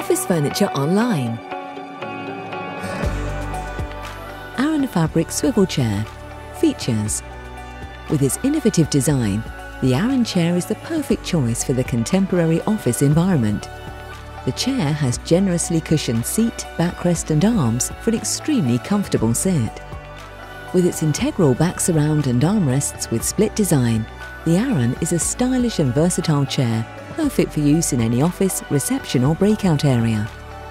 Office Furniture Online. Arran Fabric Swivel Chair. Features. With its innovative design, the Arran chair is the perfect choice for the contemporary office environment. The chair has generously cushioned seat, backrest and arms for an extremely comfortable sit. With its integral back surround and armrests with split design, the Arran is a stylish and versatile chair, perfect for use in any office, reception or breakout area.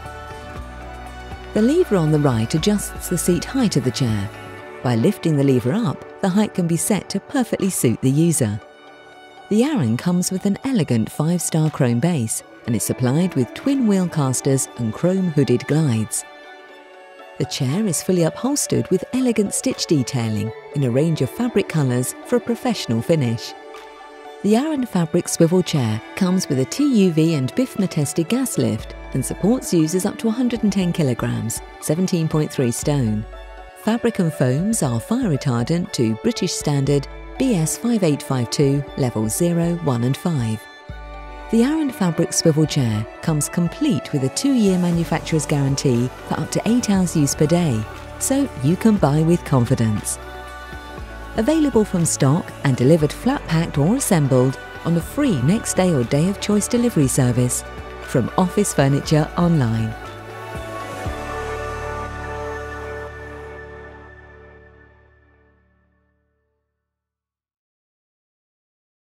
The lever on the right adjusts the seat height of the chair. By lifting the lever up, the height can be set to perfectly suit the user. The Arran comes with an elegant 5-star chrome base and is supplied with twin wheel casters and chrome hooded glides. The chair is fully upholstered with elegant stitch detailing in a range of fabric colours for a professional finish. The Arran Fabric Swivel Chair comes with a TUV and BIFMA-tested gas lift and supports users up to 110 kilograms, 17.3 stone. Fabric and foams are fire retardant to British Standard BS 5852 Levels 0, 1 and 5. The Arran Fabric Swivel Chair comes complete with a 2-year manufacturer's guarantee for up to 8 hours use per day, so you can buy with confidence. Available from stock and delivered flat packed or assembled on a free next day or day of choice delivery service from Office Furniture Online.